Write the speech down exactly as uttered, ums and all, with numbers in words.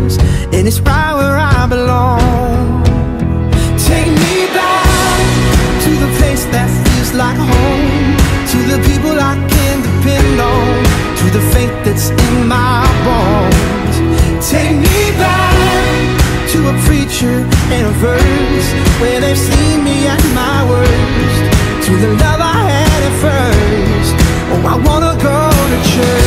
songs, and it's right where I belong. Take me back to the place that feels like home, to the people I can depend on, to the faith that's in my bones. Take me back to a preacher and a verse, where they've seen me at my worst, to the love I had at first. Oh, I wanna go to church.